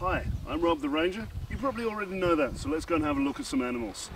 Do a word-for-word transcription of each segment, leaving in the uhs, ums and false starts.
Hi, I'm Rob the Ranger. You probably already know that, so let's go and have a look at some animals.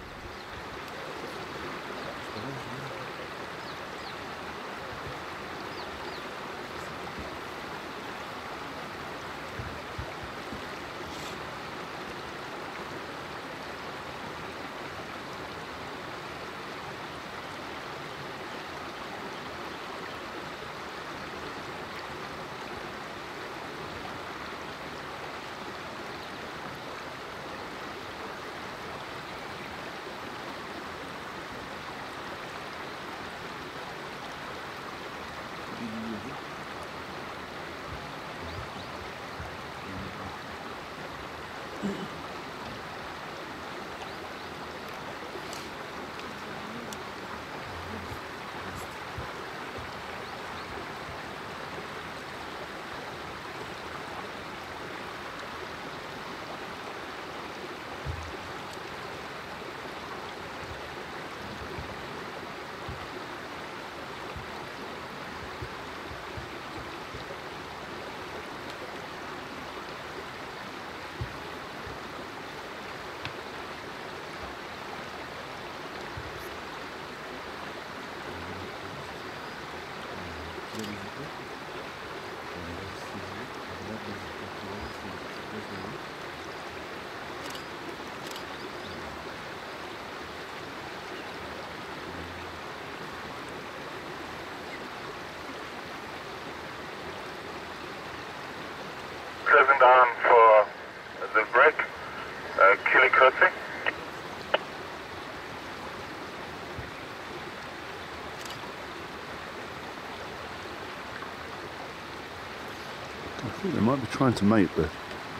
Closing down for the break, uh, Killikotsi. I think they might be trying to mate there.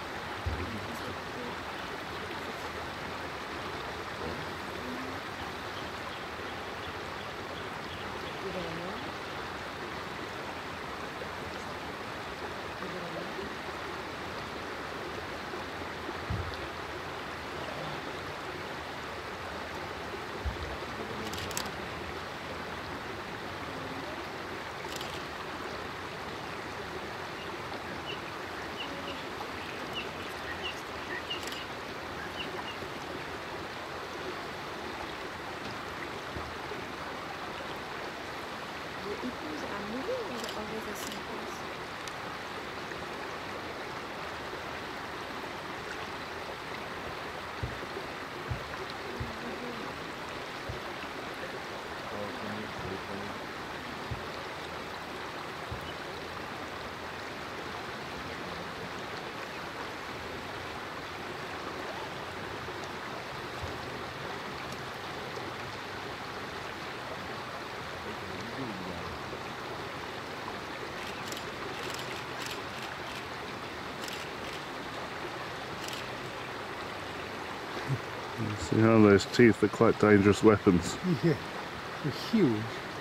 See how those teeth are quite dangerous weapons. Yeah, they're huge.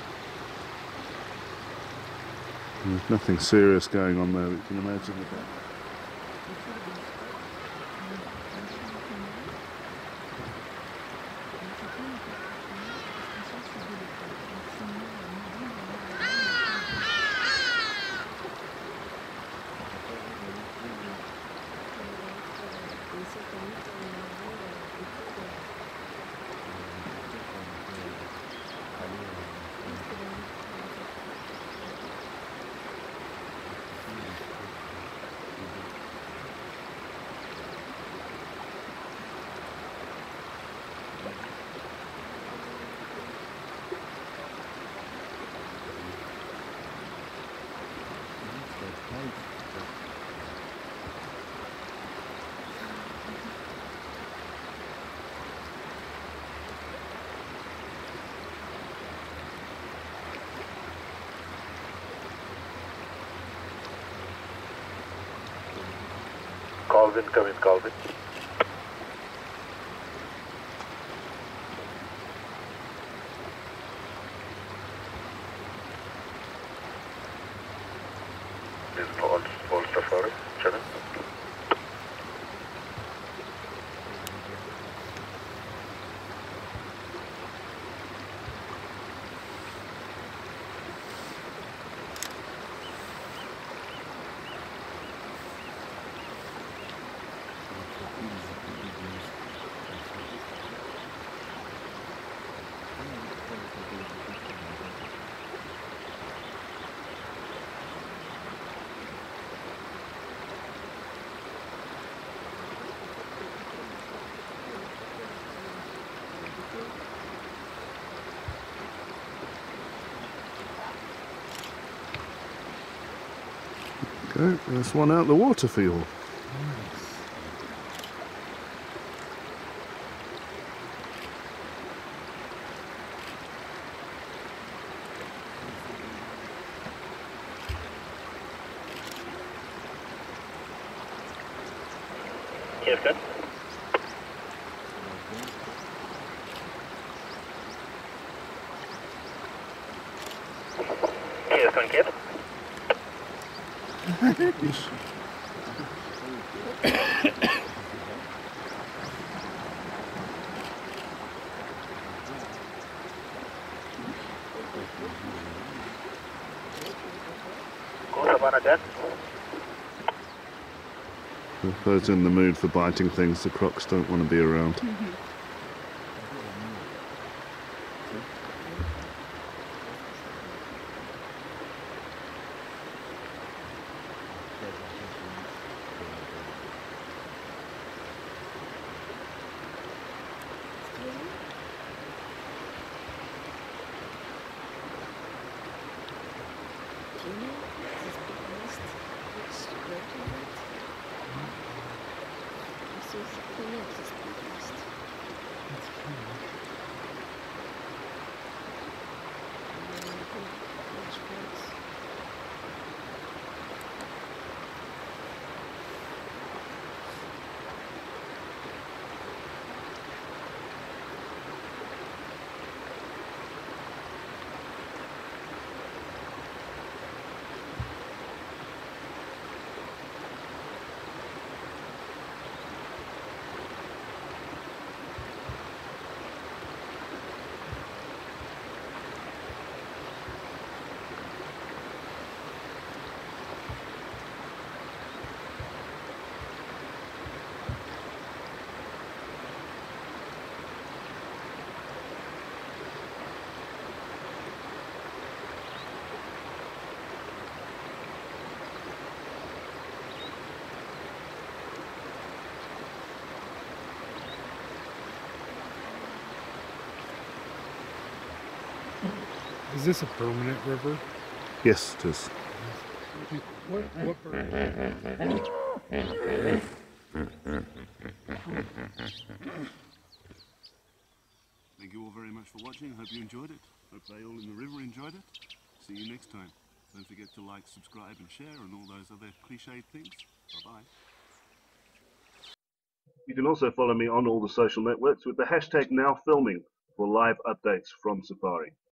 There's nothing serious going on there, but you can imagine that. Calvin, come in, Calvin. This is Paul, Paul Safari, Shannon. Okay, there's one out the water for you all. Yes, good. Yes, going kid. Yes. Go Savannah Jet. If those in the mood for biting things, the crocs don't want to be around. Mm-hmm. Do you know this big nest which where to it? This is clean up this big nest. And then which parts? Is this a permanent river? Yes, it is. What, what bird? Thank you all very much for watching. Hope you enjoyed it. Hope they all in the river enjoyed it. See you next time. Don't forget to like, subscribe and share and all those other cliched things. Bye-bye. You can also follow me on all the social networks with the hashtag NowFilming for live updates from Safari.